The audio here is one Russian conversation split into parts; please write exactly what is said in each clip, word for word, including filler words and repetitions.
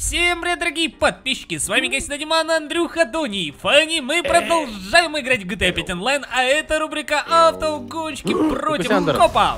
Всем привет, дорогие подписчики, с вами Гайсина Диман, Андрюха, Дони и Фанни. Мы продолжаем играть в джи ти эй пять онлайн, а это рубрика автогонщики против копов.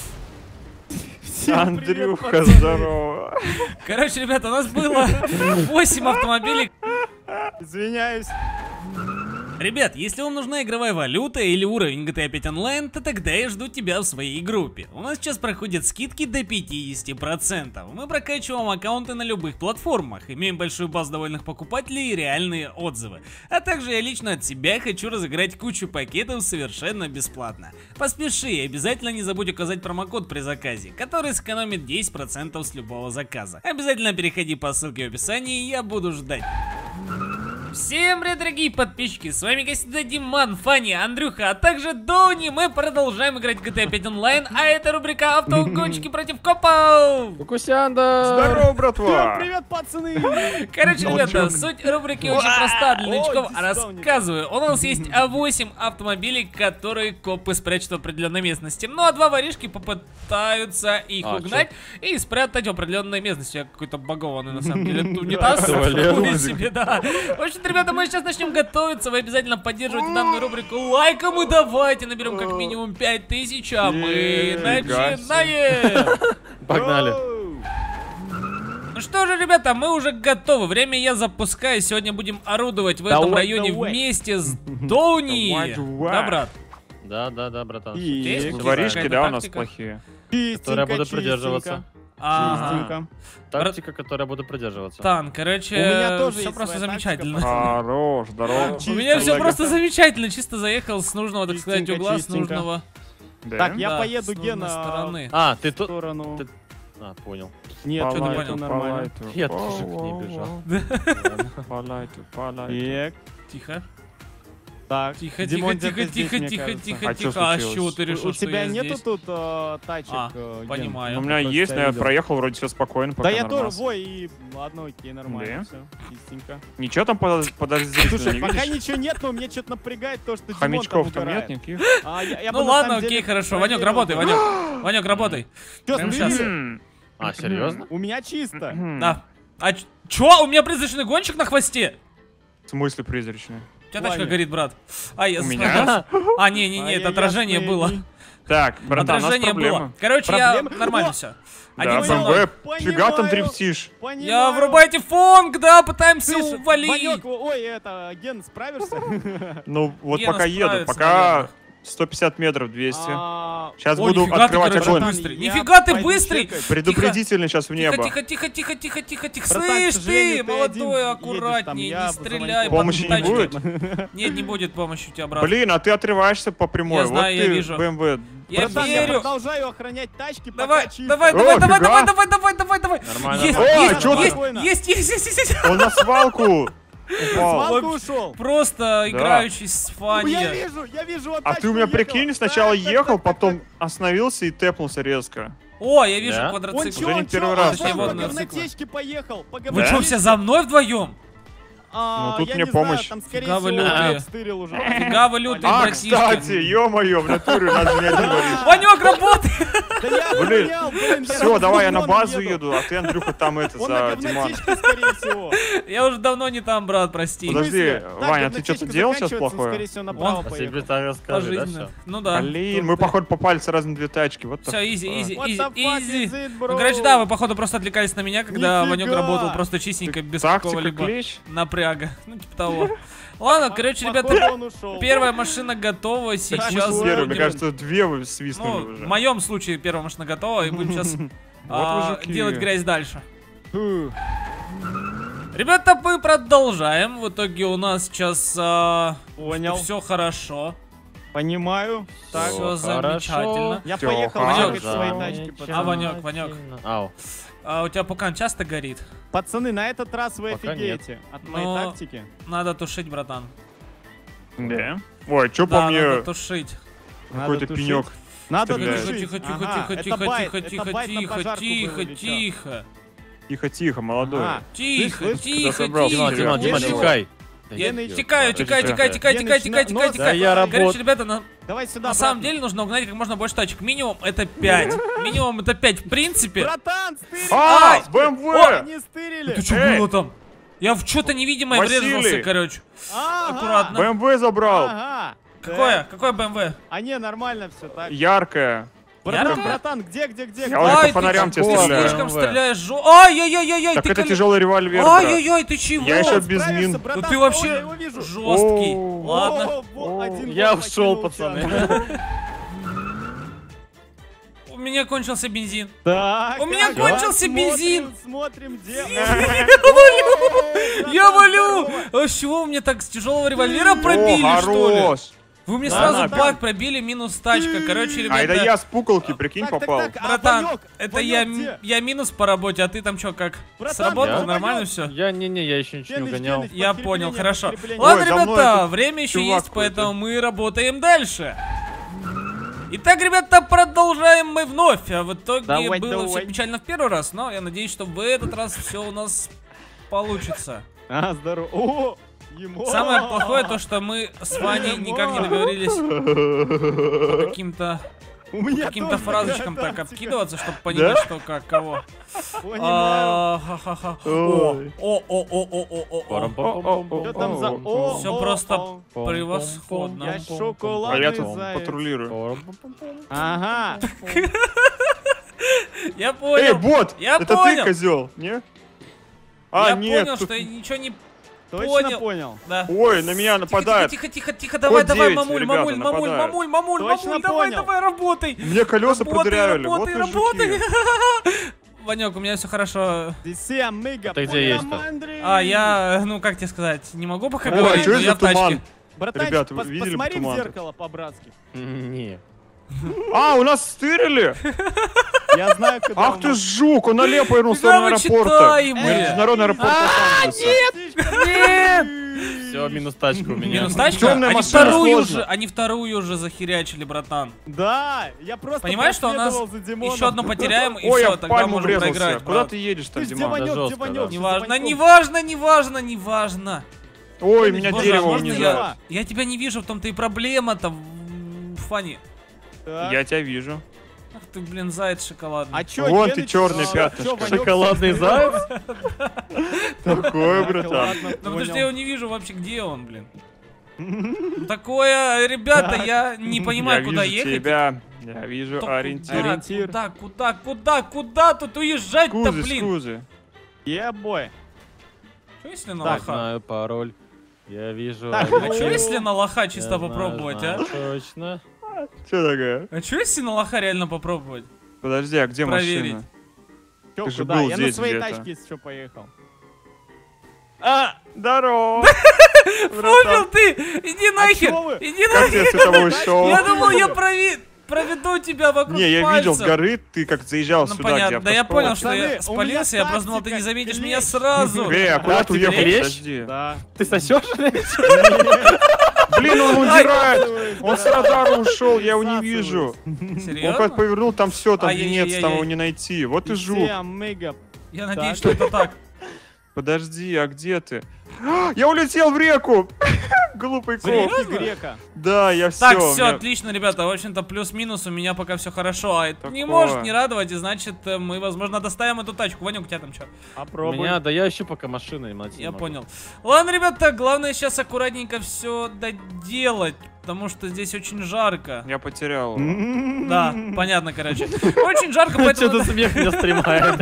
Андрюха, здорово. Короче, ребята, у нас было восемь автомобилей. Извиняюсь. Ребят, если вам нужна игровая валюта или уровень джи ти эй пять онлайн, то тогда я жду тебя в своей группе. У нас сейчас проходят скидки до пятидесяти процентов. Мы прокачиваем аккаунты на любых платформах, имеем большую базу довольных покупателей и реальные отзывы. А также я лично от себя хочу разыграть кучу пакетов совершенно бесплатно. Поспеши и обязательно не забудь указать промокод при заказе, который сэкономит десять процентов с любого заказа. Обязательно переходи по ссылке в описании, и я буду ждать. Всем привет, дорогие подписчики, с вами Гайсина Диман, Фанни, Андрюха, а также Дони. Мы продолжаем играть в джи ти эй пять онлайн, а это рубрика автогонщики против копов. Кукусянда! Здорово, братва! Привет, пацаны! Короче, ребята, суть рубрики очень проста для новичков. Рассказываю, у нас есть восемь автомобилей, которые копы спрячут в определенной местности. Ну а два воришки попытаются их А, угнать и спрятать в определенной местности. Я какой-то багованный на самом деле унитаз. себе, да. В общем, ребята, мы сейчас начнем готовиться. Вы обязательно поддерживайте данную рубрику лайком и давайте наберем как минимум пять тысяч, а мы начинаем! Погнали! Ну что же, ребята, мы уже готовы. Время я запускаю. Сегодня будем орудовать в этом районе вместе с Дони. Да, брат? Да, да, да, братан. И воришки, да, у нас плохие. Которые буду придерживаться. Ага. Тактика, которая буду придерживаться. Тан, короче, У меня тоже все есть просто своя замечательно. Хорош, здорово. У меня все просто замечательно. Чисто заехал с нужного, так сказать, угла, с нужного. Так, я Да, поеду, с нужной Гена, стороны. А, ты в тут... сторону. Ты- А, понял. Нет, Что ты нет, понял? нормально. Я тоже к ней бежал. Так, Тихо. так. Тихо, тихо, Димон, тихо, где-то здесь, тихо, мне тихо, кажется. тихо, А чё тихо. А с случилось? чего ты решил, У что тебя я нету здесь? тут э, тачек, А, э, Ген? понимаю. У меня Просто есть, но я видел. проехал вроде все спокойно, Да пока я тоже, нормас. вой, и ладно, окей, нормально, Да? все, чистенько. Ничего там подоз- подозрительного Слушай, не пока видишь? ничего нет, но мне что-то напрягает то, что Димон Хомячков там там нет угорает. никаких? А, я- я бы Ну на ладно, самом окей, деле хорошо. Ванек, проверил. работай, Ванек. Ванек, работай. Чё, Прямо смотри, щас. М, А, серьезно? У меня чисто. м. Да. А ч- чё? У меня призрачный гонщик на хвосте? В смысле призрачный? У тебя тачка Ваня. горит, брат. А, я У смотрел. меня? А, не-не-не, это Ай-яй-яй, отражение смотри. было. Так, братан, у нас Отражение было. проблемы. Короче, Проблемы? я нормально О! все. Да, Один за мной. бэ эм вэ, фига там Понимаю. дрифтишь. Я Понимаю. врубайте фонг, да, пытаемся Слышь, увалить. Ванек, ой, это, Ген, справишься? Ну, вот Гена пока еду, справится, пока наверное. сто пятьдет метров, двести. А, Сейчас О, буду нифига ты, открывать короче, огонь. быстрый. Я Нифига ты пойду быстрый. чекать. Предупредительный сейчас в Тихо, небо. тихо, тихо, тихо, тихо, тихо, тихо. Братан, к Слышь сожалению, ты, ты молодой, один аккуратнее, едешь там, я не стреляй. позвоню. Помощи не тачке. будет? Нет, не будет помощи у тебя, брат. Блин, а ты отрываешься по прямой. Я знаю, вот я ты, вижу. бэ эм вэ. Я Братан, я верю. продолжаю охранять тачки, Давай, пока чисто. давай, О, давай, давай, фига. давай, давай, давай, давай, давай. Нормально. Есть, О, есть, чё ты? есть, Спокойно. есть, есть, есть, есть, есть. Он на свалку упал. Свалку ушел. Просто играющий с Я Фанни. вижу, я вижу, вот А тачка ты у меня ехала. прикинь, сначала Так, так, ехал, так, так, потом так. остановился и тэпнулся резко. О, я вижу Да? Он квадроцикл. чё, Уже не он первый чё, раз. он Точнее, по водные говнотечке поехал. по Вы говнотечке. что, все за мной вдвоем? А, Ну, тут я мне не знаю, помощь. там, скорее Фига вы всего, лютые. отстырил уже. Фига вы лютые, А, братишки. кстати, ё-моё, в натуре, у нас же не один воришка. Ванек, работай! Да я Блин, понял, блин, я Все, за давай я на Димоном базу еду, а ты, Андрюха, там это, Он на за Диман. говнотечке, скорее всего. Я уже давно не там, брат, прости. Подожди, В смысле? Так, Ваня, ты говнотечка что-то делал сейчас заканчивается, он, плохое? скорее всего, направо Он- А поехал. тебе так расскажи, да, Пожизненно. все? Ну да. Блин, мы, походу, попали сразу на две тачки, вот Все, изи, изи, What изи, the fuck изи. is it, Ну, bro? короче, да, вы, походу, просто отвлекались на меня, когда Нифига! Ванек работал просто чистенько, без Тактика, какого-либо клещ. напряга. Ну, типа того. Ладно, короче, Походу, ребята, он ушел. первая машина готова, сейчас Смысл первый, мне будем- кажется, две вы свистнули Ну, уже. в моем случае первая машина готова, и будем сейчас мужики. делать грязь дальше. Фу. Ребята, мы продолжаем. В итоге у нас сейчас Понял. все хорошо. Понимаю. Так, Все хорошо. замечательно. я Всё, поехал хорошо. чекать свои тачки, А, пацаны. Ванек, Ванек. Ау. А у тебя пукан часто горит? Пацаны, на этот раз вы Пока офигеете от моей Но- тактики. Надо тушить, братан. Да. Ой, что Да, по мне надо тушить. какой-то Надо тушить. пенек. Надо стреляет. тушить. Тихо, тихо, Ага, тихо, это тихо, байт, тихо, это тихо, байт на тихо, пожарку тихо, был или чё? тихо. Тихо-тихо, молодой. Ага. Тихо, слышь, тихо, собрался? Диман, тихо. Диман, Диман, Если- тихай. Я Геныч. текаю, текаю, Подожди, текаю, текаю, Геныч, текаю, текаю, на- текаю, нос- Да я текаю. Короче, работаю. ребята, на, Давай сюда, на самом братан. деле нужно угнать как можно больше тачек. Минимум это пять. Минимум это пять, в принципе. Братан, стырили! А, Ай! БМВ! Они стырили! Ты что Эй! было там? Я в что-то невидимое Василий! врезался, короче. Ага. Аккуратно. БМВ забрал. Ага. Какое? Так. Какое БМВ? А не, нормально все так. Яркая. Братан, Яркое? братан, где, где, где? Я где? вот Ай, по ты фонарям тебе ты стреляю. слишком БМВ. стреляешь. жё- Ай-яй-яй-яй-яй, Так ты это коли- тяжелый револьвер, брат. Ай-яй-яй, ты чего? Я еще Вот, без справишься, мин. Да братан? ты Ой, вообще я его вижу. жесткий. О. Ладно. О, во, один Я вот ушел, покинул пацаны. чат. У меня кончился бензин. Так, У меня ага, кончился смотрим, бензин. Смотрим, где. Я валю! А с чего вы мне так с тяжелого револьвера пробили, О, что ли? хорош. Вы мне Да, сразу да. бак пробили, минус тачка. Короче, А это ребята, я с пуколки, прикинь, Так, так, попал. так, а братан, Ванёк? это Ванёк я, где? я минус по работе, а ты там что, как? Братан, Сработало? я- Нормально Ванёк. все? Я не-не, я еще ничего не Геныч, угонял. Геныч, Я подкрепление, понял, хорошо. подкрепление. Ладно, Ой, за мной ребята, тут время еще чувак есть, какой-то. поэтому мы работаем дальше. Итак, ребята, продолжаем мы вновь. А в итоге Давай, было давай. все печально в первый раз, но я надеюсь, что в этот раз все у нас получится. А, здорово. О, ему. Самое плохое то, что мы с Ваней никак не договорились по каким-то У меня каким-то тоже фразочкам такая так тактика. обкидываться, чтобы понимать, что как кого. Понимаю. А, ха-ха-ха. О, Ой. о, о, о, о, о, о, о. Парам-пам-пам-пам. Что там за... О, О, Всё о, просто о. превосходно. Я А шоколадный я тут заяц. патрулирую. Парам-пам-пам-пам. Ага. Я Эй, понял. бот! Я Это понял. ты, козел? Не? А, Я нет. понял, тут- что я ничего не... Точно Понял. понял. Да. Ой, на меня нападает. Тихо, тихо, тихо, тихо, давай, давай, девять, мамуль, ребята, мамуль, мамуль, нападают. мамуль, мамуль, Точно мамуль, давай, понял. давай, работай. Мне колеса Работай, продырявили. Вот работай, вы работай. жуки. Ванек, у меня все хорошо. Диси, амиго, Ты где есть-то? пуля-мандри. А, я, ну, как тебе сказать, не могу пока Ой, говорить, что но это я за в тачке. туман? Братанчик, Ребята, вы пос- видели посмотри в туман? зеркало по-братски. Не. А, у нас стырили? Я знаю, когда Ах он- ты жук, он налево повернул в Фига сторону вы аэропорта. читаемые. Международный аэропорт Лос-Анджелеса. Нет! Все, минус тачка у меня. Минус тачка? Темная Они машина вторую сложно. уже, они вторую уже захерячили, братан. Да, я просто Понимаешь, что у нас проследовал за Димоном. еще одну потеряем, и Ой, я все, в тогда пальму можем врезался. проиграть, Куда брат. ты едешь там, Ты где Диман? Ванек, где жестко, Ванек? да. Что за Неважно, Ваньком? неважно, неважно, неважно. Ой, Боже, меня можно дерево можно унижает. я- Я тебя не вижу, в том-то и проблема-то, в- Фанни. Так. Я тебя вижу. Ах ты, блин, заяц шоколадный. А чё, Вон Геныч, ты, чёрное а, пятнышко. чё, Ванек Шоколадный стырил? заяц? Такое, Так, братан. ладно, Ну, потому что понял. я его не вижу вообще, где он, блин. Ну, такое, ребята, я не понимаю, Я куда вижу ехать. тебя. Я вижу То ориентир. куда, Ориентир. Куда, куда, куда, куда тут уезжать-то, Скузы, блин? скузы. Yeah, boy. Что если на Так, лоха? Знаю пароль. Я вижу. Так, А ориентир. что если на лоха чисто Я знаю, попробовать, знаю а? Точно. Что такое? А что если на лоха реально попробовать? Подожди, а где Проверить. машина? Чё, Ты же куда? был Я на здесь своей где-то. тачке, если что, поехал. А, здорово. Понял ты? Иди нахер! чё вы? Иди Как ты нахер! с этого ушел? Я думал, я прови- проведу тебя вокруг Не, я видел с пальцев. горы, ты как заезжал Ну сюда, понятно, где да я автошкола. понял, что я Пацаны, у меня спалился, я просто думал, ты не тактика, заметишь клещ. меня сразу. Эй, а куда А, ты тебе уехал? клещ? Подожди. Да. Ты сосешь? Блин, он удирает! Он с Да. радара ушел, я его не вижу. Он как Серьезно? повернул, там все, там Ай-яй-яй-яй-яй. венец, там его не найти. Вот и Диси, жук. амиго. Я надеюсь, Так. что это так. Подожди, а где ты? А, я улетел в реку! Глупый коп. Реки грека. Да, я все. Так, все, отлично, ребята. В общем-то, плюс-минус у меня пока все хорошо. А это не Такое. может не радовать, и значит, э, мы, возможно, доставим эту тачку. Ванюк, у тебя там что? У Попробуй. меня, да я ищу пока машины. найти не Я могу. понял. Ладно, ребята, главное сейчас аккуратненько все доделать, потому что здесь очень жарко. Я потерял. М-м-м. Да, понятно, короче. Очень жарко, Что-то поэтому... смех меня стремает.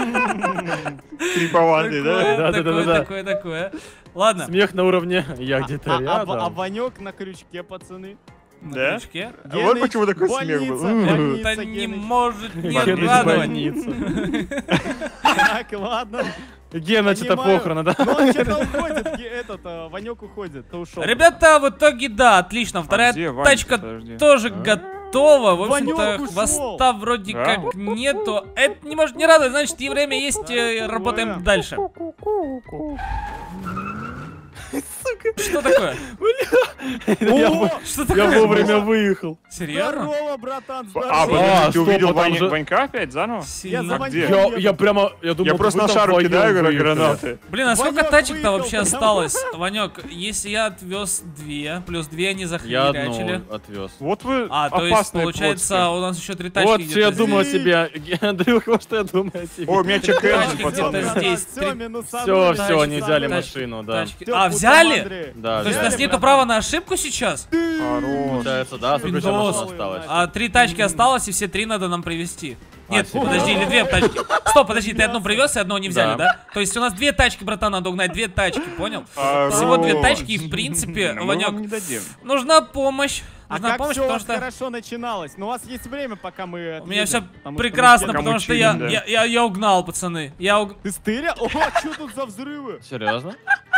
Криповатый, да? Такое, Да, да, да, такое, да. такое, такое. Ладно, Смех на уровне. Я где-то А- а- а- А рядом. Ванек на крючке, пацаны. на Да? крючке. А вот почему такой смех был. больница, М. больница, Это не Геныч. может не Геныч в радовать. больницу. Так, ладно. Гена, что-то Понимаю. похороны, да? Ну, он что-то уходит, Ге- этот, а, Ванек уходит, ты ушел. Ребята, в итоге, да, отлично. А Вторая где Ванька, тачка подожди? тоже А? готова. В общем-то, Ванёк ушёл. хвоста вроде Да? как нету. Это не может не радовать, значит, и время есть, э, работаем Такое. дальше. Что такое? Я О, Что я такое? вовремя выехал. Серьезно? Здорово, братан, А, здорово. подожди, ты стоп, увидел а там Вань- же- Ванька опять заново? Я Сильно. за А Ваньку где? Я, еду. я прямо, я думал, Я просто вы на там шару вдвоем кидаю гра- выехали. гранаты. Блин, а сколько Ванек тачек-то выехал, вообще потому- осталось? Ванек, если я отвез две, плюс две они Я захерячили. одну отвез. Вот вы А, то есть, опасные получается, плотски. у нас еще три тачки Вот где-то что я здесь. думаю о себе. Андрюх, вот что я думаю о тебе. О, у меня Тачки чек-энджин, где-то пацаны. здесь. Все, Три- минусанули. Все, Тачки, все, они взяли тачки, машину, да. тачки. Всё, А, путем, взяли? Андрей. Да, То есть у взяли, нас нету братан. права на ошибку сейчас? Хорош. Получается, да, сколько еще Виндос. машин осталось? А три тачки осталось, и все три надо нам привезти. Нет, серьезно? подожди, или две тачки. Стоп, подожди, ты одну привез и одну не взяли, Да. да? То есть у нас две тачки, братан, надо угнать, две тачки, понял? Хорош. Всего две тачки, и в принципе, Мы вам не Ванек, дадим. нужна помощь. А Нужна как помощь, все у потому вас что хорошо начиналось? Но у вас есть время, пока мы у меня все отъедем, потому что мы прекрасно, где-то- потому что Кому я, чилим, да. я, я, я угнал, пацаны. Я уг... Ты стыря? О, что тут за взрывы? Серьезно?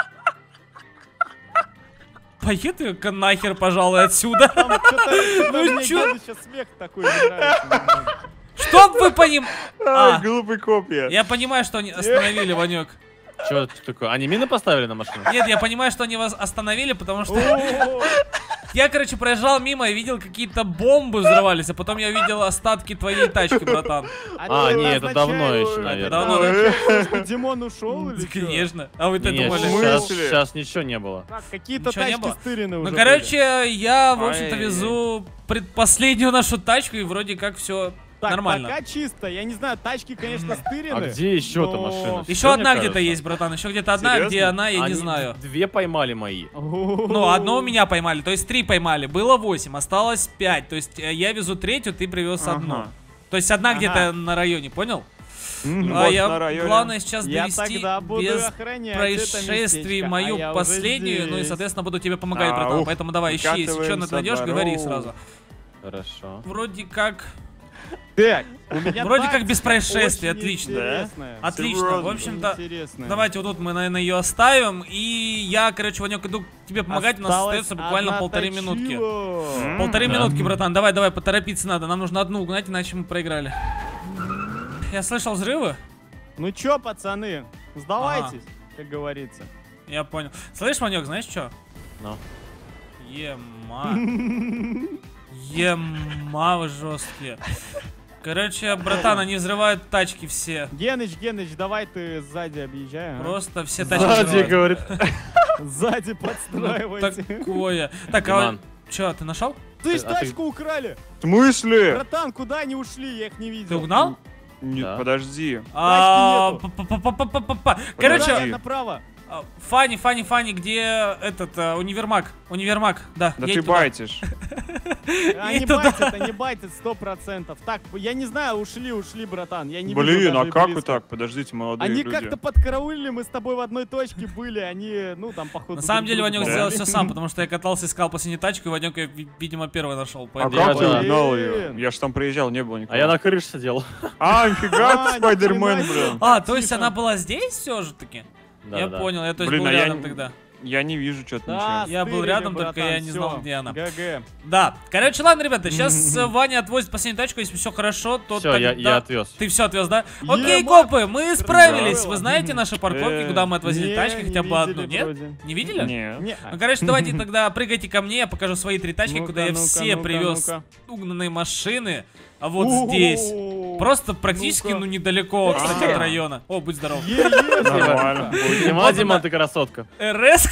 Поеду-ка нахер, пожалуй, отсюда. Там что-то Ну мне чё? сейчас смех такой не нравится немного. Чтоб вы поним... А, А, глупый копия. я понимаю, что они остановили, Ванек. Что такое? Они мины поставили на машину? Нет, я понимаю, что они вас остановили, потому что О, я, короче, проезжал мимо и видел какие-то бомбы взрывались, а потом я увидел остатки твоей тачки, братан. А, это не, это означает, давно что- еще, это наверное. Давно, да? означает, что Димон ушел или чё? Конечно. А вы-то Не, думали? сейчас, смысле? сейчас ничего не было. Так, какие-то Ничего не тачки было? стырены уже. Ну, короче, я, в общем-то, Ай. везу предпоследнюю нашу тачку, и вроде как все были. Так, нормально. пока чисто. Я не знаю, тачки, конечно, стырены. А где еще-то но- машина? Еще Всё, одна мне где-то кажется. есть, братан, еще где-то одна, Серьезно? где она, я не Они знаю. Две поймали мои. Ну, одну у меня поймали, то есть три поймали. Было восемь, осталось пять. То есть э, я везу третью, ты привез одну. Ага. То есть одна Ага. где-то на районе, понял? Мгм, а вот я, на районе. главное сейчас Я довести тогда буду без охранять это происшествий местечко, мою а я уже последнюю. Ну и, здесь. соответственно, буду тебе помогать, А, братан. ух, Поэтому давай, ищи, если что выкатываемся найдешь, в говори дорогу. сразу. Хорошо. Вроде как... Так, у меня Вроде как тактика без происшествий, очень отлично. интересная. Отлично, в Серьезно? общем-то, Интересная. давайте вот тут мы, наверное, ее оставим. И я, короче, Ванек, иду к тебе помогать. У нас Осталась остается буквально одна полторы тачила. минутки. М, Полторы Да. минутки, братан. Давай, давай, поторопиться надо. Нам нужно одну угнать, иначе мы проиграли. Я слышал взрывы. Ну чё, пацаны, сдавайтесь, как говорится. Я понял. Слышь, Ванек, знаешь что? Ну. Ема. Ема, вы жесткие. Короче, братан, они взрывают тачки все. Геныч, Геныч, давай ты сзади объезжай. а. Просто все тачки Сзади, взрывают. говорит. Сзади Ну, подстраивайте. такое. Так, а Диман, что, ты нашел? Ты ж А ты- тачку украли! В смысле? Братан, куда они ушли? Я их не видел. Ты угнал? Нет, Да. подожди. А, нету. па-па-па-па-па-па. Подожди. Короче, направо. а, Фанни, Фанни, Фанни, где этот а, универмаг? Универмаг, да. Да едь ты туда. байтишь. Они И туда. байтят, они байтят сто процентов. Так, я не знаю, ушли, ушли, братан. Я не вижу Блин, даже а как вы близко. так? Подождите, молодые Они люди. как-то подкараулили, мы с тобой в одной точке были, они, ну, там, походу... На самом друг деле, другу Ванек Да. сделал помогли. все сам, потому что я катался, искал последнюю тачку, и Ванек, я, ви- видимо, первый нашел. А Поэтому- Я как ты да. угнал ее? Блин. Я ж там приезжал, не было никого. А я на крыше сидел. А, нифига А, ты, Спайдермен, ни хрена блин. себе. А, то есть Тихо. она была здесь все же таки? Да, Я да. понял, я то есть Блин, был а я рядом не- тогда. Я не вижу что-то Да, ничего. Я был стырили, рядом, только братан, я не знал, всё. где она. ГГ. Да. Короче, ладно, ребята, сейчас Ваня отвозит последнюю тачку, если все хорошо, то Все, я, тогда- я отвез. Ты все отвез, да? Окей, Ема. копы, мы справились. Красава. Вы знаете наши парковки, Э, куда мы отвозили Не, тачки, не хотя бы видели одну, нет? вроде. Не видели? Не. Не. Ну, короче, давайте тогда прыгайте ко мне, я покажу свои три тачки, Ну-ка, куда я ну-ка, все ну-ка, привез ну-ка. угнанные машины. А вот У-у-у. здесь. Просто практически, Ну-ка. ну, недалеко, кстати, А. от района. О, будь здоров. Е-е, Нормально. Дима, Дима, ты красотка. РС.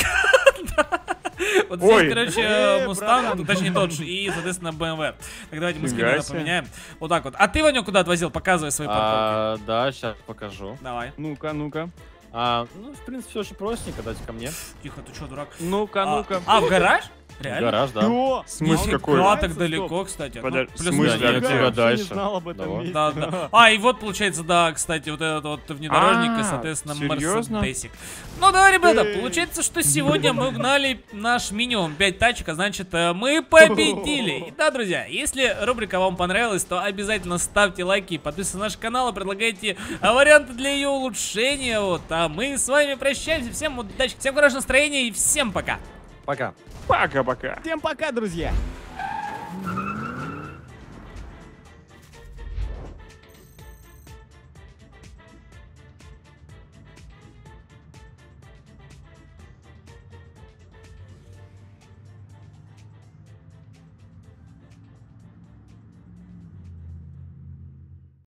Вот здесь, Ой. короче, Э, Мустанг, братан. ну, точнее Dodge и, соответственно, бэ эм вэ. Так давайте мы Фига скрины себе. поменяем. Вот так вот. А ты, Ваню, куда отвозил? Показывай свои парковки. А, да, сейчас покажу. Давай. Ну-ка, ну-ка. А, ну, в принципе, все очень простенько, дайте ко мне. Тихо, ты что, дурак? Ну-ка, А, ну-ка. А, в гараж? Реально? Гараж, да. Кто? Смысл Нифига, какой? так Стоп. далеко, кстати. Ну, Подож- плюс- смысл? Да, а нет, где? тебя Я вообще дальше. не знал об этом Давай. месте. Да, да. А, и вот, получается, да, кстати, вот этот вот внедорожник и, А, соответственно, серьезно? Мерседесик. Ну да, ребята, Эй. получается, что сегодня мы угнали наш минимум пять тачек, а значит, э, мы победили. И да, друзья, если рубрика вам понравилась, то обязательно ставьте лайки, подписывайтесь на наш канал и предлагайте а, варианты для ее улучшения. Вот, а мы с вами прощаемся. Всем удачи, всем хорошего настроения и всем пока. Пока. Пока-пока. Всем пока, друзья.